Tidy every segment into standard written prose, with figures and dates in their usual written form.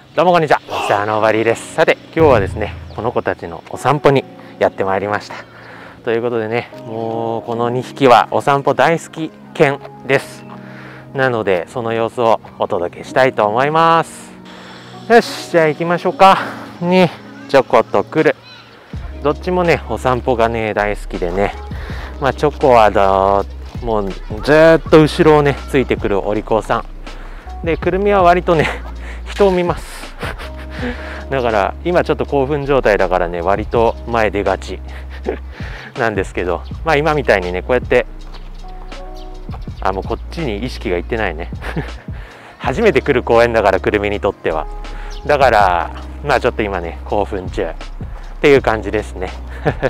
どうもこんにちは、ミスターノーバリーです。さて今日はですね、この子たちのお散歩にやってまいりました。ということでね、もうこの2匹はお散歩大好き犬です。なのでその様子をお届けしたいと思います。よし、じゃあ行きましょうか。ね、チョコとクル、どっちもねお散歩がね大好きでね、チョコはもうずっと後ろをねついてくるお利口さんで、くるみは割とね人を見ますだから今ちょっと興奮状態だからね、割と前出がちなんですけど、今みたいにねこうやってもうこっちに意識がいってないね初めて来る公園だから、くるみにとっては。だからちょっと今ね興奮中っていう感じですね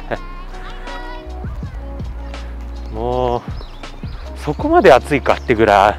もうそこまで暑いかってぐらい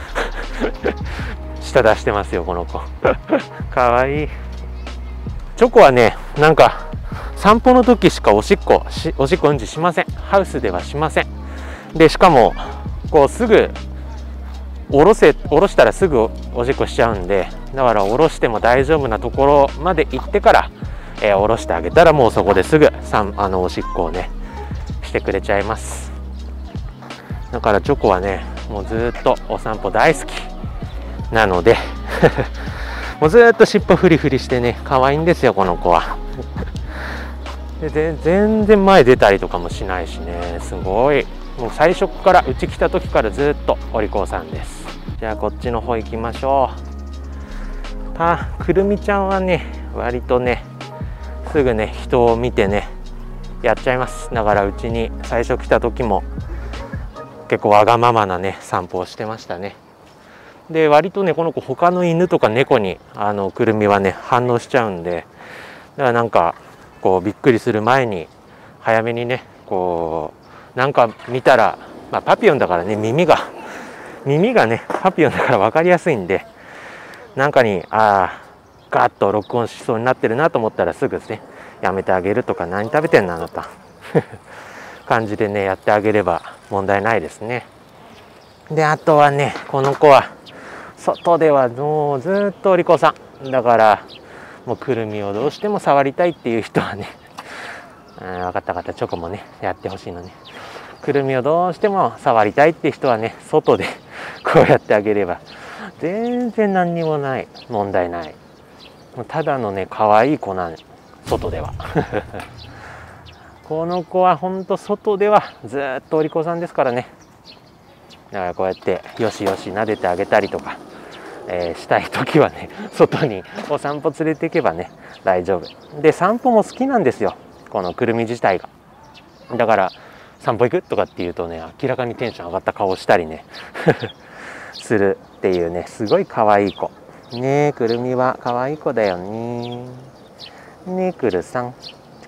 舌出してますよこの子かわいい。チョコはね、なんか散歩の時しかおしっこうんちしません。ハウスではしません。でしかもこうすぐ下ろしたらすぐおしっこしちゃうんで、だから下ろしても大丈夫なところまで行ってから、下ろしてあげたらもうそこですぐおしっこをねしてくれちゃいます。だからチョコはねもうずっとお散歩大好きなのでもうずっと尻尾フリフリしてね可愛いんですよこの子はで全然前出たりとかもしないしね、すごいもう最初からうち来た時からずっとお利口さんです。じゃあこっちの方行きましょう。くるみちゃんはね割とねすぐね人を見てねやっちゃいます。だからうちに最初来た時も結構わがままなね散歩をしてましたね。で割とねこの子他の犬とか猫にくるみはね反応しちゃうんで、だからなんかこうびっくりする前に早めにねこうなんか見たら、パピヨンだからね耳がねパピヨンだから分かりやすいんで、なんかにガーッと録音しそうになってるなと思ったらすぐですねやめてあげるとか、何食べてんのあなた感じでねやってあげれば問題ないですね。であとはねこの子は外ではもうずっとお利口さんだから、もうくるみをどうしても触りたいっていう人はね分かったチョコもねやってほしいのね。くるみをどうしても触りたいっていう人はね外でこうやってあげれば全然何にもない問題ない。ただのね可愛い子なん外ではこの子はほんと外ではずっとお利口さんですからね。だからこうやってよしよし撫でてあげたりとか、したい時はね外にお散歩連れて行けばね大丈夫で、散歩も好きなんですよこのくるみ自体が。だから散歩行くとかっていうとね明らかにテンション上がった顔をしたりねするっていうね、すごい可愛い子ね。くるみは可愛い子だよね。ねくるさん、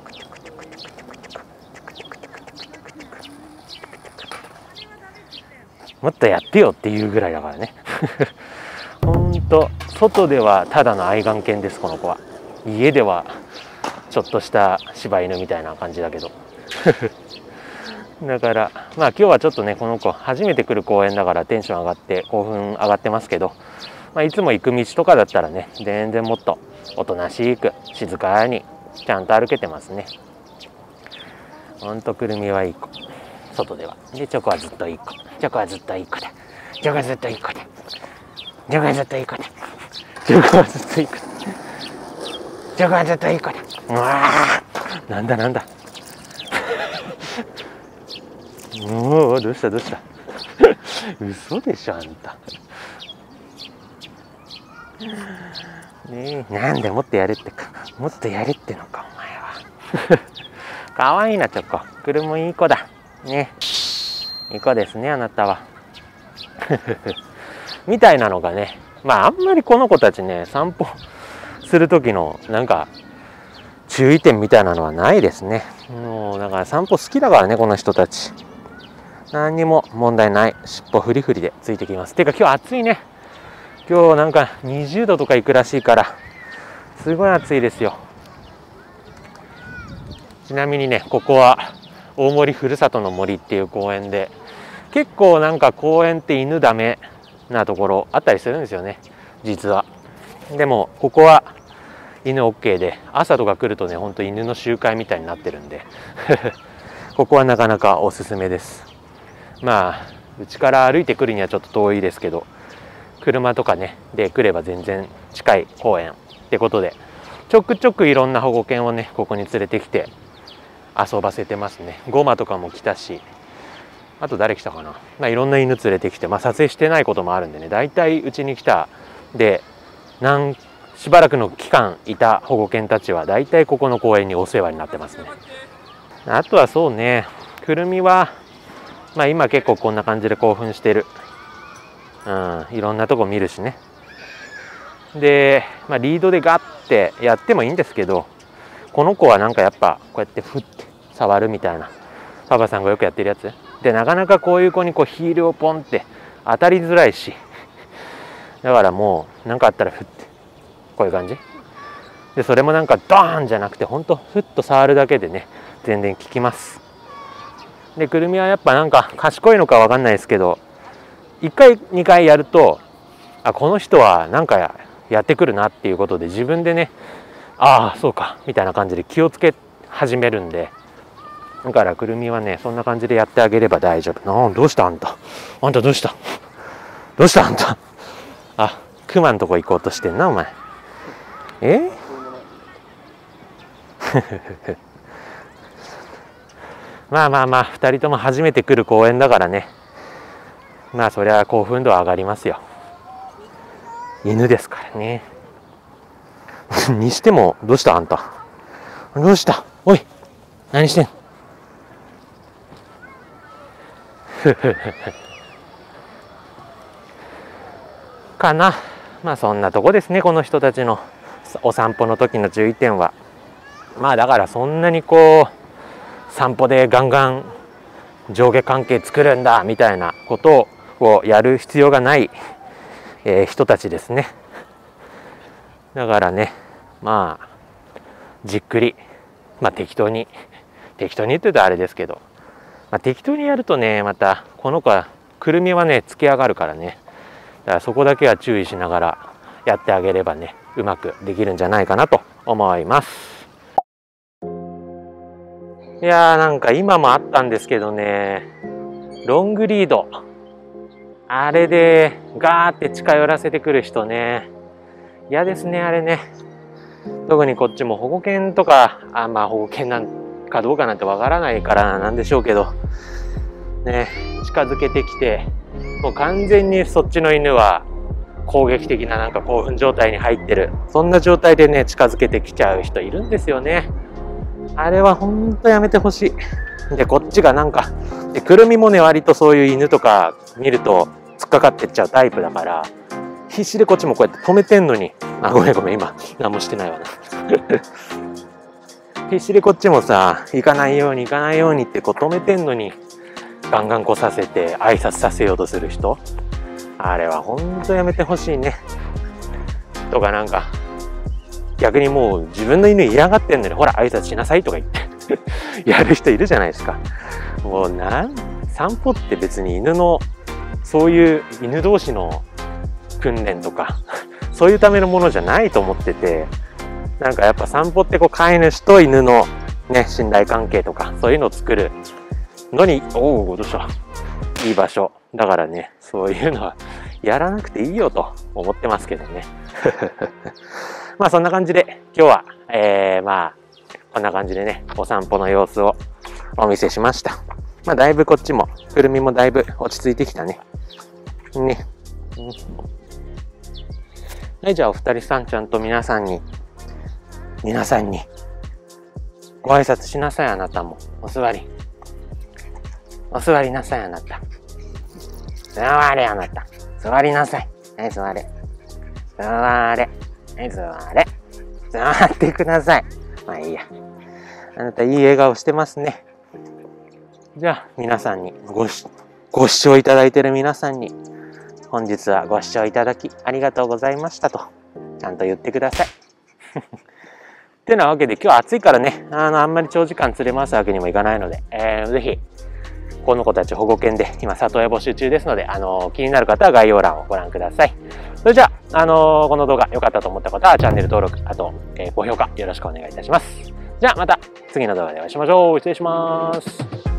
もっとやってよっていうぐらいだからねほんと外ではただの愛玩犬ですこの子は。家ではちょっとした柴犬みたいな感じだけどだから今日はちょっとねこの子初めて来る公園だからテンション上がって興奮上がってますけど、いつも行く道とかだったらね全然もっとおとなしく静かにちゃんと歩けてますね。ほんとくるみはいい子、外では。でチョコはずっといい子、チョコはずっといい子で、チョコはずっといい子で、チョコはずっといい子で、チョコはずっといい子で、チョコはずっといい子で、うわーなんだもうどうした嘘でしょあんたねえ、なんでもっとやれってか、もっとやれってのかお前はかわいいなチョコ、くるもいい子だね、いい子ですねあなたはみたいなのがね、あんまりこの子たちね散歩する時のなんか注意点みたいなのはないですね。もうだから散歩好きだからねこの人たち、何にも問題ない。尻尾フリフリでついてきます。てか今日暑いね。今日なんか20度とかいくらしいからすごい暑いですよ。ちなみにねここは大森ふるさとの森っていう公園で、結構なんか公園って犬ダメなところあったりするんですよね実は。 でもここは犬 OK で、朝とか来るとねほんと犬の集会みたいになってるんでここはなかなかおすすめです。まあうちから歩いてくるにはちょっと遠いですけど、車とかねで来れば全然近い公園ってことで、ちょくちょくいろんな保護犬をねここに連れてきて遊ばせてますね。ゴマとかも来たし、あと誰来たかな、まあ、いろんな犬連れてきて、まあ、撮影してないこともあるんでね、だいたいうちに来たでしばらくの期間いた保護犬たちはだいたいここの公園にお世話になってますね。あとはそうね、くるみはまあ今結構こんな感じで興奮してる。いろんなとこ見るしね。で、まあ、リードでガッてやってもいいんですけど、この子はなんかやっぱこうやってフッて触るみたいな、パパさんがよくやってるやつで、なかなかこういう子にこうヒールをポンって当たりづらいし、だからもう何かあったらフッてこういう感じで、それもなんかドーンじゃなくてほんとフッと触るだけでね全然効きます。でくるみはやっぱなんか賢いのかわかんないですけど、1回2回やると、あ、この人はなんかやってくるなっていうことで自分でね、ああそうかみたいな感じで気をつけ始めるんで、だからくるみはねそんな感じでやってあげれば大丈夫。どうしたあんた、あんたどうしたあんた、あ、クマのとこ行こうとしてんなお前。まあまあまあ2人とも初めて来る公園だからね、まあそりゃ興奮度は上がりますよ。犬ですからねにしてもどうしたあんた、どうした、おい何してんかな。まあそんなとこですね、この人たちのお散歩の時の注意点は。まあだからそんなにこう散歩でガンガン上下関係作るんだみたいなことをやる必要がない、人たちですね。だからね、まあじっくり、まあ適当に言ってたらあれですけど、まあ、適当にやるとね、またこの子はくるみはねつけ上がるからね、だからそこだけは注意しながらやってあげればねうまくできるんじゃないかなと思います。いやー、なんか今もあったんですけどね、ロングリードあれでガーって近寄らせてくる人ね、嫌ですねあれね。特にこっちも保護犬とか、まあ保護犬なんかどうかなんてわからないからなんでしょうけどね、近づけてきてもう完全にそっちの犬は攻撃的ななんか興奮状態に入ってる、そんな状態でね近づけてきちゃう人いるんですよね。あれはほんとやめてほしい。でこっちがなんかで、くるみもね割とそういう犬とか見ると突っかかってっちゃうタイプだから、必死でこっちもこうやって止めてんのに、ごめん今何もしてないわな必死でこっちもさ、行かないようにってこう止めてんのにガンガン来させて挨拶させようとする人、あれはほんとやめてほしいね。とかなんか逆にもう自分の犬嫌がってんのにほら挨拶しなさいとか言ってやる人いるじゃないですか。もう散歩って別に犬のそういう犬同士の訓練とかそういうためのものじゃないと思ってて、なんかやっぱ散歩ってこう飼い主と犬のね信頼関係とかそういうのを作るのに、どうしたいい場所だからね、そういうのはやらなくていいよと思ってますけどねまあそんな感じで今日は、まあこんな感じでねお散歩の様子をお見せしました。まあだいぶこっちもくるみもだいぶ落ち着いてきたね。はい、じゃあお二人さんちゃんと皆さんにご挨拶しなさい。あなたもお座りなさい。あなた座れ、あなた座りなさい。はい、座れ、はい、座ってください。まあいいや、あなたいい笑顔してますね。じゃあ皆さんにご視聴いただいている皆さんに、本日はご視聴いただきありがとうございましたとちゃんと言ってくださいってなわけで、今日は暑いからね、あんまり長時間連れ回すわけにもいかないので、ぜひこの子たち保護犬で今里親募集中ですので、気になる方は概要欄をご覧ください。 それじゃあ、この動画良かったと思った方はチャンネル登録、あと、高評価よろしくお願いいたします。じゃあまた次の動画でお会いしましょう。失礼します。